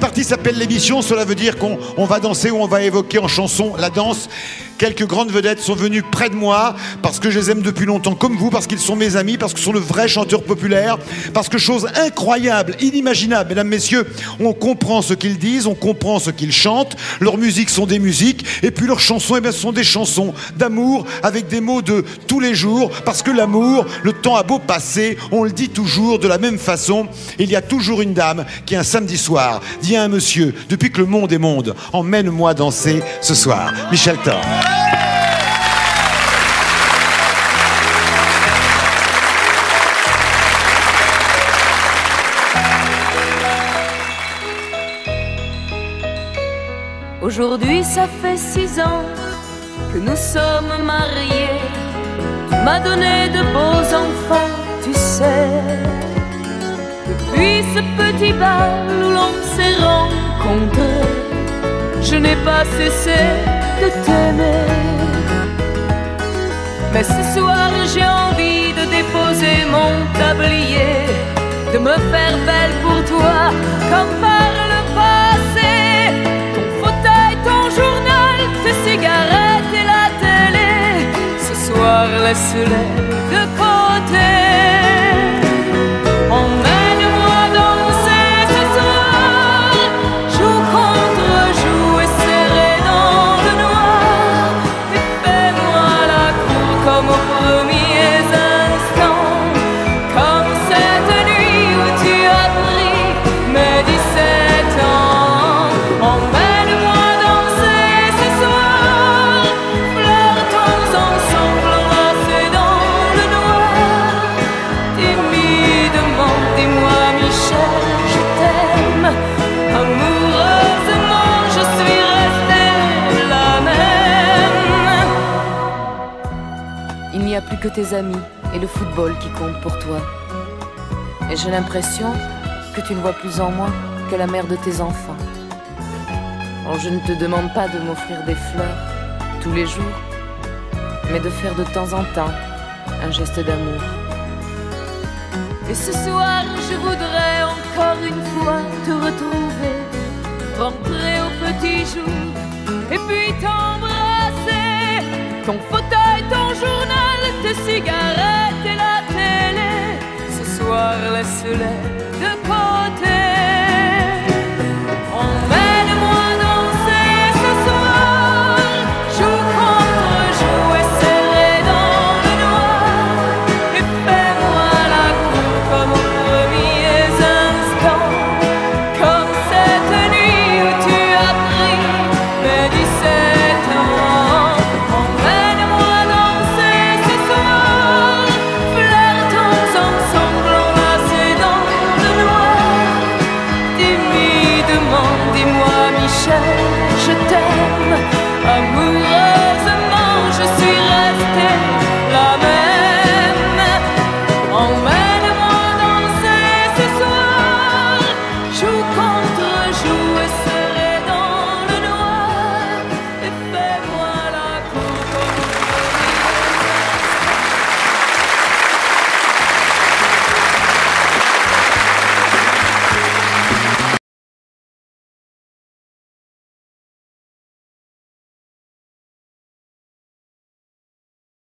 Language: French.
partie s'appelle l'émission, cela veut dire qu'on va danser ou on va évoquer en chanson la danse. Quelques grandes vedettes sont venues près de moi parce que je les aime depuis longtemps comme vous, parce qu'ils sont mes amis, parce que ce sont de vrais chanteurs populaires, parce que chose incroyable, inimaginable, mesdames, messieurs, on comprend ce qu'ils disent, on comprend ce qu'ils chantent, leurs musiques sont des musiques, et puis leurs chansons, eh bien, ce sont des chansons d'amour avec des mots de tous les jours, parce que l'amour, le temps a beau passer, on le dit toujours de la même façon. Il y a toujours une dame qui, un samedi soir, dit à un monsieur, depuis que le monde est monde, emmène-moi danser ce soir. Michel Thorn. Aujourd'hui, ça fait 6 ans que nous sommes mariés. Tu m'as donné de beaux enfants, tu sais. Depuis ce petit bal où l'on s'est rencontrés, je n'ai pas cessé de t'aimer. Mais ce soir, j'ai envie de déposer mon tablier, de me faire belle pour toi, comme par le passé. Ton journal, tes cigarettes et la télé, ce soir laisse-les de côté. Emmène-moi danser ce soir, joue contre joue et serré dans le noir, et fais-moi la cour comme aux premiers instants, comme cette nuit où tu as pris mes 17 ans. Emmène-moi plus que tes amis et le football qui comptent pour toi. Et j'ai l'impression que tu ne vois plus en moi que la mère de tes enfants. Oh, je ne te demande pas de m'offrir des fleurs tous les jours, mais de faire de temps en temps un geste d'amour. Et ce soir, je voudrais encore une fois te retrouver, rentrer au petit jour et puis t'embrasser. Ton fauteuil, ton journal, tes cigarettes et la télé, ce soir laisse-les de côté. Emmène-moi danser ce soir, joue contre joue et serré dans le noir, et fais-moi la cour comme aux premiers instants, comme cette nuit où tu as pris mes 17 ans. Emmène-moi danser ce soir, flirtons ensemble enlacés dans le noir. Timidement, dis-moi Michel, je t'aime, amoureux.